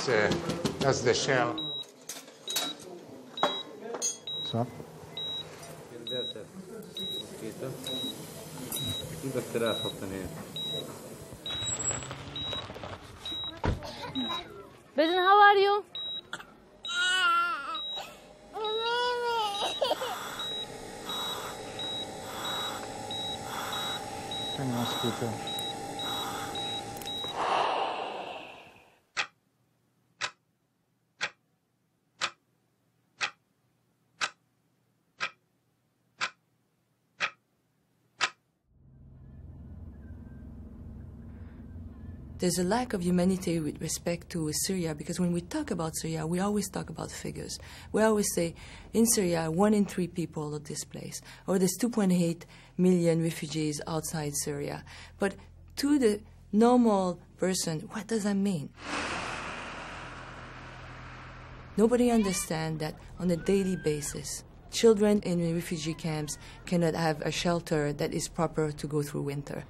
that's the shell. So? Bijan, how are you? Mosquito. There's a lack of humanity with respect to Syria, because when we talk about Syria, we always talk about figures. We always say, in Syria, 1 in 3 people are displaced, or there's 2.8 million refugees outside Syria. But to the normal person, what does that mean? Nobody understands that on a daily basis, children in refugee camps cannot have a shelter that is proper to go through winter.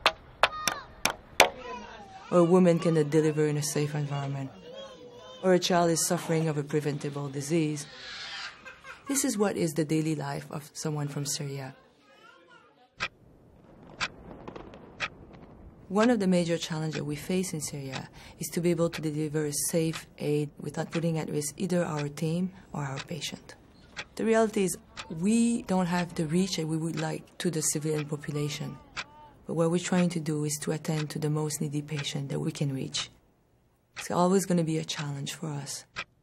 Or a woman cannot deliver in a safe environment. Or a child is suffering of a preventable disease. This is what is the daily life of someone from Syria. One of the major challenges we face in Syria is to be able to deliver safe aid without putting at risk either our team or our patient. The reality is we don't have the reach that we would like to the civilian population. But what we're trying to do is to attend to the most needy patient that we can reach. It's always going to be a challenge for us.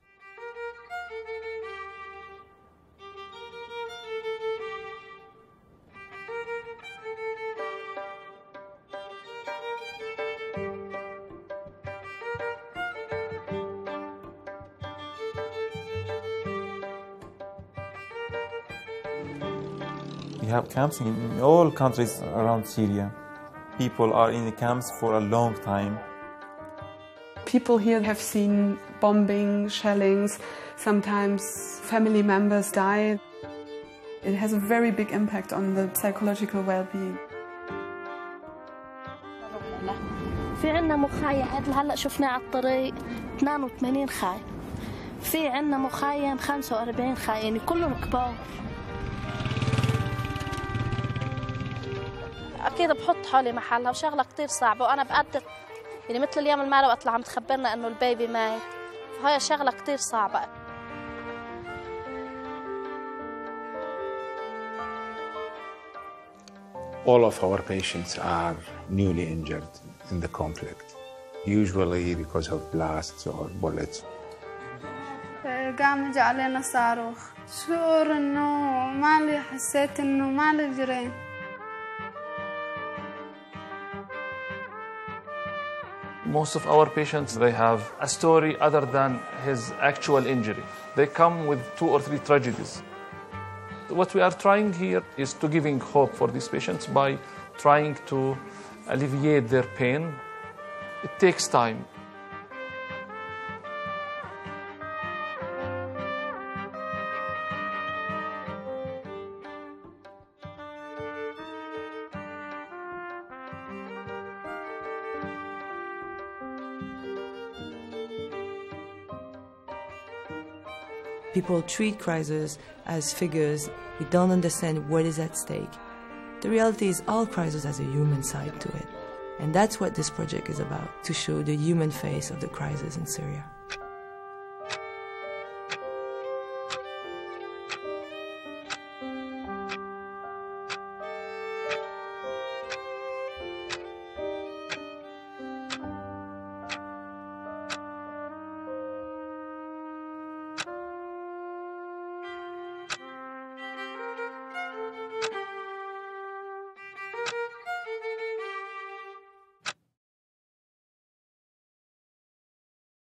We have camps in all countries around Syria. People are in the camps for a long time. People here have seen bombing, shellings, sometimes family members die. It has a very big impact on the psychological well-being. في عنا مخيم هلا شفناه على الطريق 82 خايم. في عنا مخيم 45 خايم، يعني كلهم كبار. أكيد بحط حالي محلها وشغلة كتير صعبة، وأنا بقدر يعني مثل اليوم المالة وقت اللي عم تخبرنا إنه البيبي مات، فهي شغلة كتير صعبة. All of our patients are newly injured in the conflict, usually because of blasts or bullets. قام جاء علينا صاروخ، شعور إنه ما لي حسيت إنه ما لي جرين. Most of our patients, they have a story other than his actual injury. They come with 2 or 3 tragedies. What we are trying here is to giving hope for these patients by trying to alleviate their pain. It takes time. People treat crises as figures. We don't understand what is at stake. The reality is all crisis has a human side to it. And that's what this project is about, to show the human face of the crisis in Syria.